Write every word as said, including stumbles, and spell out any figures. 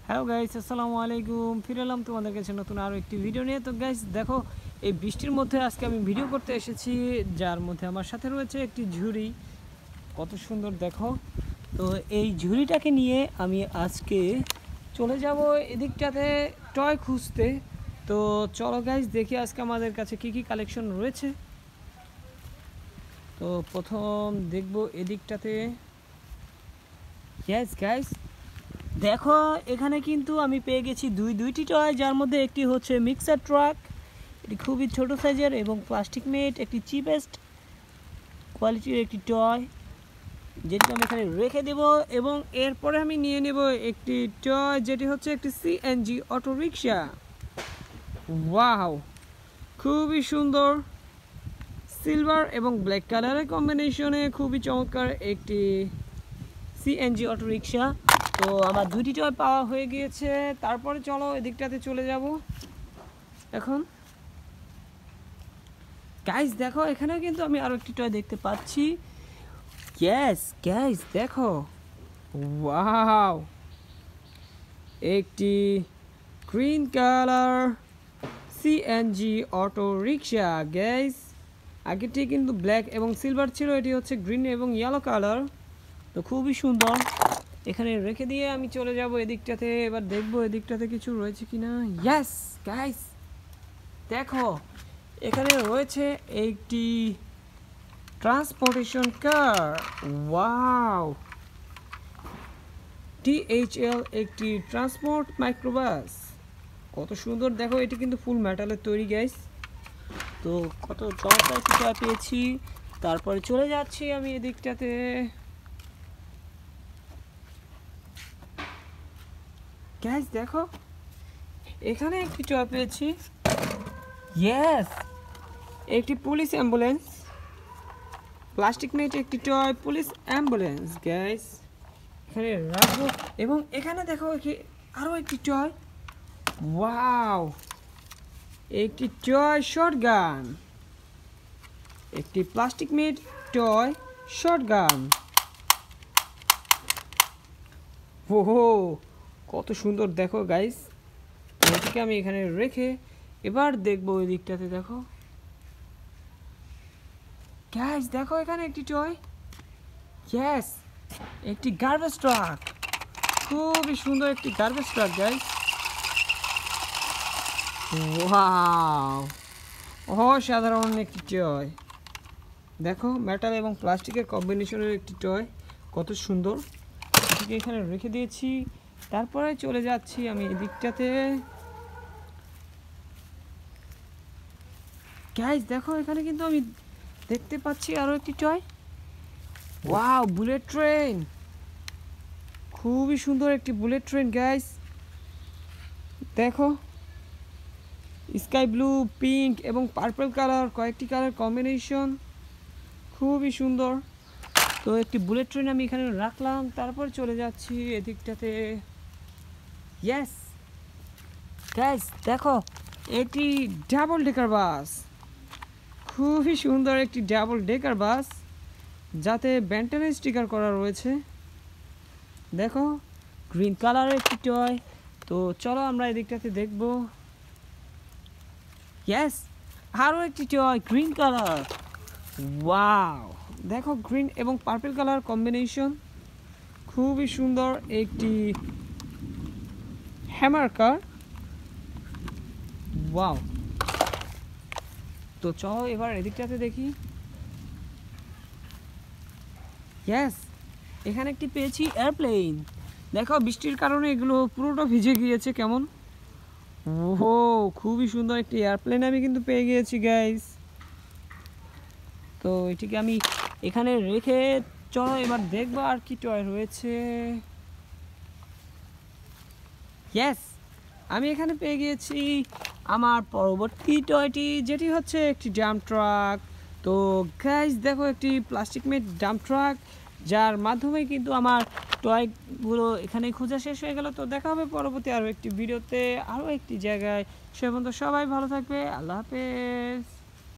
Hello guys, আসসালামু আলাইকুম। ফিরে এলাম তোমাদের কাছে নতুন আরও একটি ভিডিও নিয়ে। তো গাইস দেখো, এই বৃষ্টির মধ্যে আজকে আমি ভিডিও করতে এসেছি, যার মধ্যে আমার সাথে রয়েছে একটি ঝুড়ি। কত সুন্দর দেখো। তো এই ঝুড়িটাকে নিয়ে আমি আজকে চলে যাব এদিকটাতে টয় খুঁজতে। তো চলো গাইস দেখি আজকে আমাদের কাছে কি কি কালেকশন রয়েছে। তো প্রথম দেখব এদিকটাতে। ইয়েস গাইস, দেখো এখানে কিন্তু আমি পেয়ে গেছি দুই দুইটি টয়, যার মধ্যে একটি হচ্ছে মিক্সার ট্রাক, এটি খুবই ছোট সাইজের এবং প্লাস্টিক মেড, একটি চিপেস্ট কোয়ালিটির একটি টয়, যেটি আমি এখানে রেখে দেব। এবং এরপরে আমি নিয়ে নেব একটি টয়, যেটি হচ্ছে একটি সিএনজি অটো রিক্সা। ওয়াও, খুবই সুন্দর, সিলভার এবং ব্ল্যাক কালারের কম্বিনেশনে খুবই চমৎকার একটি সিএনজি অটো রিক্সা। তো আমার দুটি টয় পাওয়া হয়ে গিয়েছে। তারপরে চলো এদিকটাতে চলে যাব এখন। গাইস দেখো, এখানে কিন্তু আমি আরো একটি টয় দেখতে পাচ্ছি। ইয়েস গাইস দেখো, ওয়াও, একটি green colour CNG auto rickshaw. Guys আগেটি কিন্তু ব্ল্যাক এবং সিলভার ছিল, এটি হচ্ছে গ্রিন এবং ইয়েলো কালার। তো খুবই সুন্দর, এখানে রেখে দিয়ে আমি চলে যাব এদিকটাতে। এবার দেখবো এদিকটাতে কিছু রয়েছে কিনা। ইয়েস গাইস দেখো, এখানে রয়েছে একটি ট্রান্সপোর্টেশন কার। ওয়াও, টিএইচএল একটি ট্রান্সপোর্ট মাইক্রোবাস। কত সুন্দর দেখো, এটি কিন্তু ফুল মেটালের তৈরি গাইস। তো কত চমৎকার একটি টয় পেয়েছি। তারপরে চলে যাচ্ছি আমি এদিকটাতে। গাইস দেখো, এখানে একটি টয় পেয়েছি। ইয়েস, একটি পুলিশ অ্যাম্বুলেন্স, প্লাস্টিক মেট একটি টয় পুলিশ অ্যাম্বুলেন্স। গাইস এখানে রাখবো। এবং এখানে দেখো আরও একটি টয়। ওয়াও, একটি টয় শটগান, একটি প্লাস্টিক মেট টয় শটগান। ওহো, কত সুন্দর দেখো গাইস। এটিকে আমি এখানে রেখে এবার দেখবো ওই দিকটাতে। দেখো গাইস দেখো, এখানে একটি টয়। ইয়েস, একটি গার্বেজ ট্রাক, খুবই সুন্দর একটি গার্বেজ ট্রাক গাইস। ওয়াও, অসাধারণ একটি টয়। দেখো মেটাল এবং প্লাস্টিকের কম্বিনেশনের একটি টয়, কত সুন্দর। এটিকে এখানে রেখে দিয়েছি। তারপরে চলে যাচ্ছি আমি এদিকটাতে। গাইস দেখো, এখানে কিন্তু আমি দেখতে পাচ্ছি আরো একটি টয়। ওয়াও, বুলেট ট্রেন, খুবই সুন্দর একটি বুলেট ট্রেন গাইস। দেখো স্কাই ব্লু, পিঙ্ক এবং পার্পল কালার, কয়েকটি কালার কম্বিনেশন, খুবই সুন্দর। তো একটি বুলেট ট্রেন আমি এখানে রাখলাম। তারপর চলে যাচ্ছি এদিকটাতে। ইয়েস গাইস দেখো, এটি ডাবল ডেকার বাস, খুবই সুন্দর একটি ডাবল ডেকার বাস, যাতে ব্যান্টানের স্টিকার করা রয়েছে। দেখো গ্রিন কালারের একটি টয়। তো চলো আমরা এদিকটাতে দেখব। ইয়েস, আরও একটি টয় গ্রিন কালার। ওয়াও, দেখো গ্রিন এবং পার্পল কালার কম্বিনেশন, খুবই সুন্দর একটি হ্যামার কার। ওয়াও, তো চলো এবার এদিকটাতে দেখি। ইয়েস, এখানে একটি পেয়েছি এয়ারপ্লেন। দেখো বৃষ্টির কারণে এগুলো পুরোটা ভিজে গিয়েছে কেমন। ওহো, খুবই সুন্দর একটি এয়ারপ্লেন আমি কিন্তু পেয়ে গিয়েছি গাইস। তো এটিকে আমি এখানে রেখে চলো এবার দেখবো আর কি টয় রয়েছে। ইয়েস, আমি এখানে পেয়ে গিয়েছি আমার পরবর্তী টয়টি, যেটি হচ্ছে একটি ডাম্প ট্রাক। তো গাইস দেখো, একটি প্লাস্টিক মেড ডাম্প ট্রাক, যার মাধ্যমে কিন্তু আমার টয়গুলো এখানে খোঁজা শেষ হয়ে গেল। তো দেখা হবে পরবর্তী আরও একটি ভিডিওতে, আরও একটি জায়গায়। সে পর্যন্ত সবাই ভালো থাকবে। আল্লাহ হাফেজ।